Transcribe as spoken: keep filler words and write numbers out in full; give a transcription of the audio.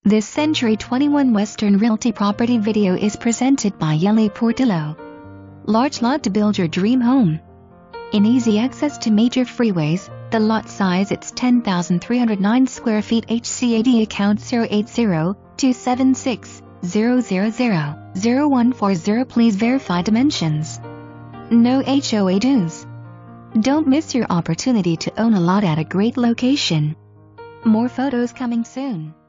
This Century twenty-one Western Realty property video is presented by Yely Portillo. Large lot to build your dream home. In easy access to major freeways, the lot size it's ten thousand three hundred nine square feet. H C A D account zero eight zero, two seven six, zero zero zero, zero one four zero. Please verify dimensions. No H O A dues. Don't miss your opportunity to own a lot at a great location. More photos coming soon.